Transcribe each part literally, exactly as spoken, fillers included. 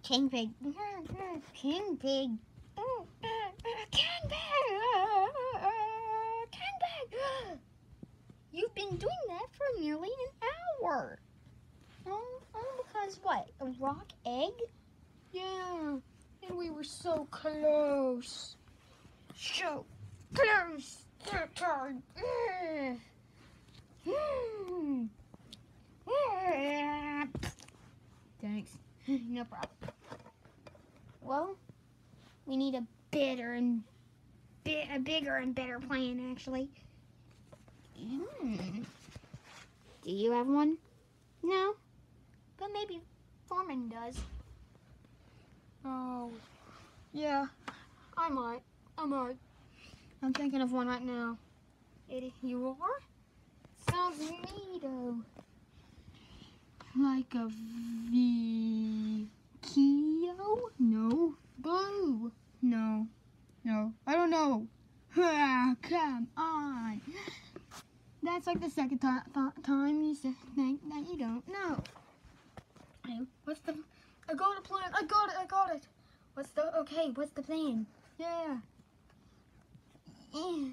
King Pig. King Pig. King Pig. King Pig. You've been doing that for nearly an hour. Oh, oh, because what? A rock egg? Yeah. And we were so close. So close. Third time. Thanks. No problem. Well, we need a better and bi a bigger and better plan, actually. Mm. Do you have one? No, but maybe Foreman does. Oh, yeah, I might. I might. I'm thinking of one right now. It, you are? Sounds neato. Like a V. Keo? No. Blue? No. No. I don't know. Ah, come on. That's like the second time time you said think that you don't know. Hey, what's the? I got a plan. I got it. I got it. What's the? Okay. What's the plan? Yeah. Eh.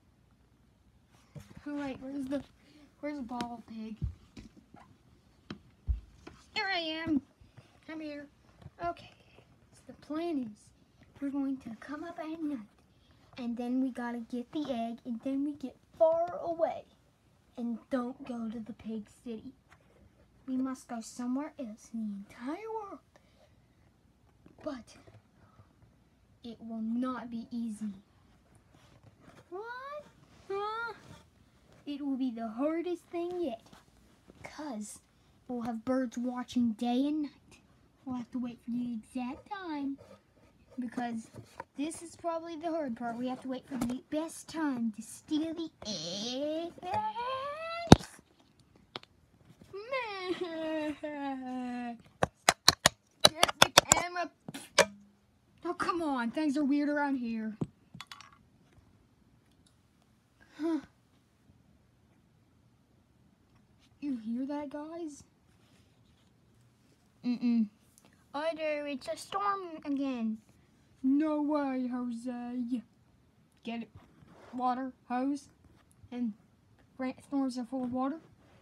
Oh, wait. Where's the? Where's the ball pig? Here I am. Come here. Okay. So the plan is we're going to come up at night, and then we gotta get the egg, and then we get far away, and don't go to the pig city. We must go somewhere else in the entire world. But it will not be easy. What? Huh? It will be the hardest thing yet. Cause we'll have birds watching day and night. We'll have to wait for the exact time. Because this is probably the hard part. We have to wait for the best time to steal the egg. Get the camera. Oh, come on. Things are weird around here. Huh. You hear that, guys? Mm-mm. I do. It's a storm again. No way, Jose. Get it? Water, hose, and storms are full of water.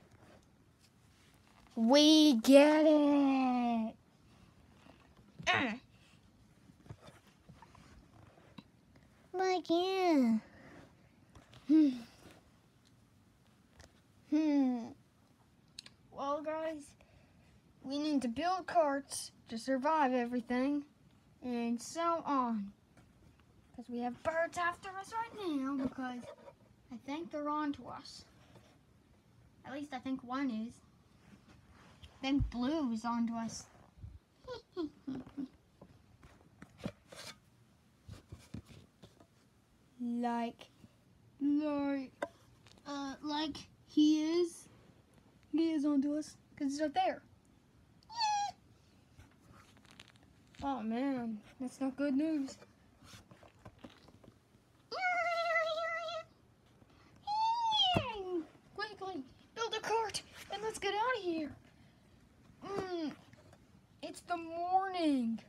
We get it. Uh. Like, yeah. Hmm. Hmm. Well, guys, we need to build carts to survive everything, and so on. Because we have birds after us right now, because I think they're on to us. At least I think one is. I think blue is on to us. like, like, uh, like he is. He is on to us, because he's right there. Oh man, that's not good news. Quickly, build a cart and let's get out of here. Mm, it's the morning.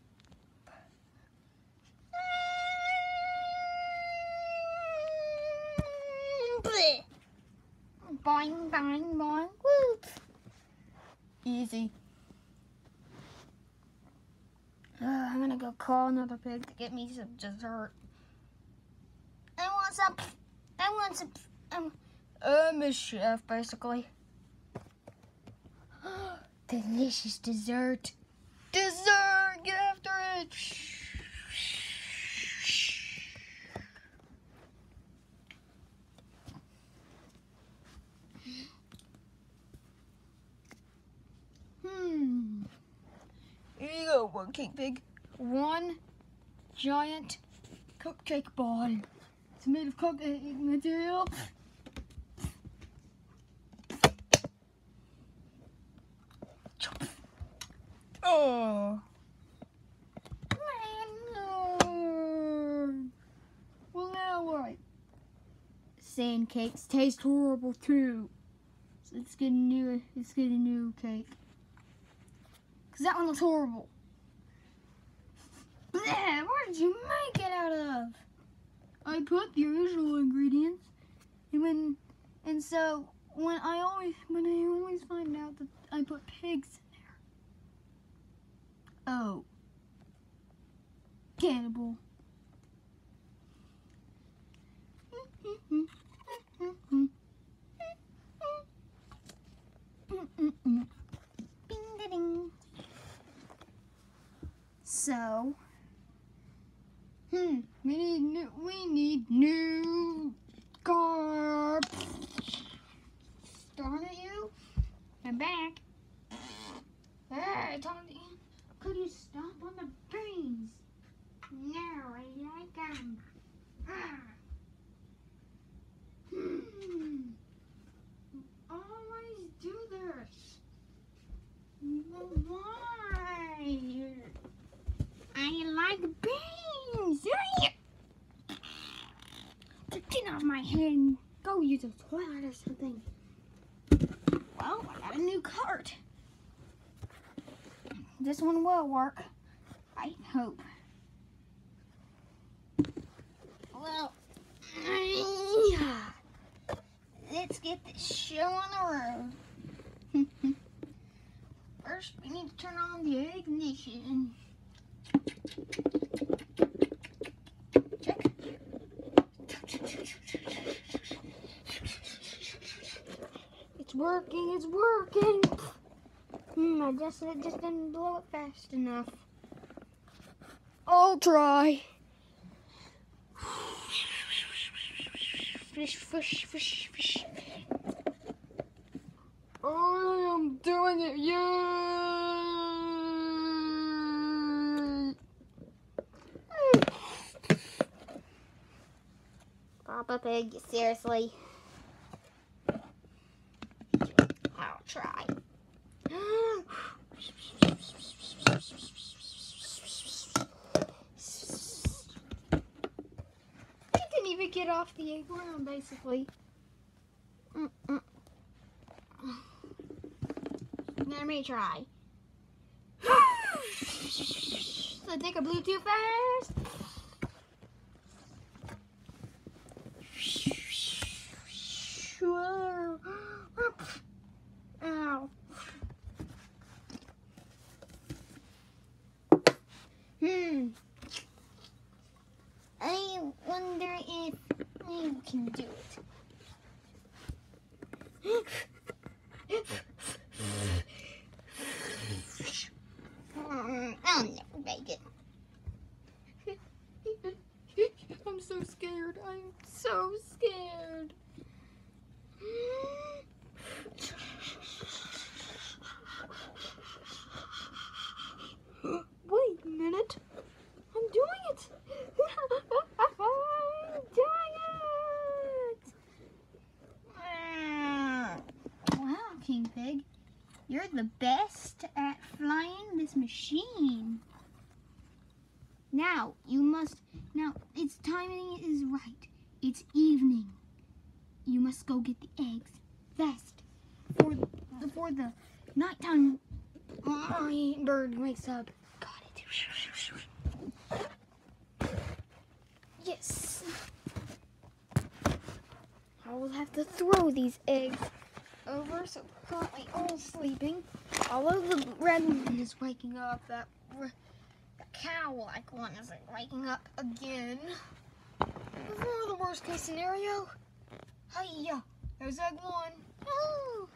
Boing, boing, boing, whoop. Easy. Uh, I'm gonna go call another pig to get me some dessert. I want some. I want some. Um, I'm a chef, basically. Delicious dessert. Dessert! Get after it! Hmm. Here you go, one king pig. One giant cupcake ball. It's made of cupcake material. Oh. No. Well, now what? Sand cakes taste horrible too. So let's get a new, let's get a new cake. Cause that one was horrible. Bleh, what did you make it out of? I put the usual ingredients, and when, and so when I always, when I always find out that I put pigs in there. Oh, cannibal. Bing-da-ding. So, hmm, we need new, we need new car. Darn it, you! I'm back. Hey, Tony, could you stomp on the brains? No, I like them. Ah. Hmm. Always do this. Why? I like beans. Get off my head and go use a toilet or something. Well, I got a new cart. This one will work. I hope. Well, let's get this show on the road. First, we need to turn on the ignition. Check. It's working, it's working. Hmm, I guess it just didn't blow it fast enough. I'll try. Fish, fish, fish, fish. I am doing it, yay! Papa Pig, seriously? I'll try. Even get off the ground, basically. Mm -mm. Let me try. I think I blew too fast. Ow. Hmm. I wonder if you can do it. I'll never make it. I'm so scared. I'm so scared. Wait a minute. I'm doing it. I'm doing it. Wow, King Pig. You're the best at flying this machine. Now, you must, now, its timing is right. It's evening. You must go get the eggs fast before, before the nighttime my bird wakes up. Got it. Yes. I will have to throw these eggs over, so we're currently all sleeping. Although the red one is waking up, that the cow-like one is waking up again. Before the worst case scenario, hiya, there's egg one. Oh.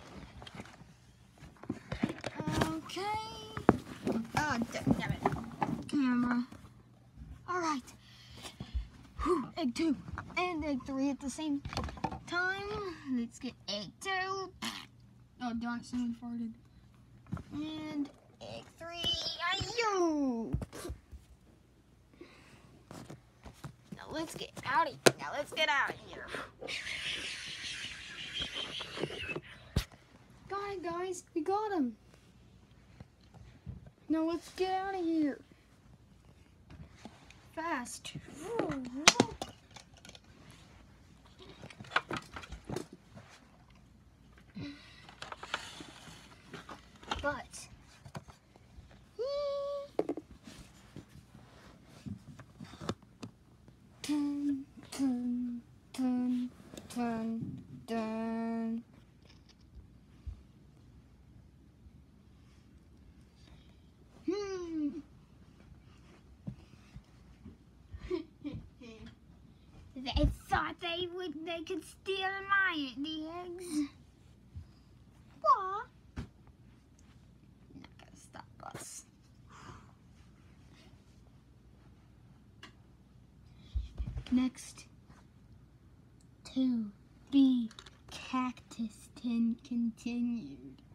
Okay. Oh, damn it. Camera. All right. Whew, egg two and egg three at the same time. Let's get egg two. Oh, darn it, someone farted. And egg three. Ayo! Now let's get out of here. Now let's get out of here. Guys, guys, we got him. Now let's get out of here. Fast. But they would, they could steal my the eggs. What? Not gonna stop us. Next, to be Cactus Tin continued.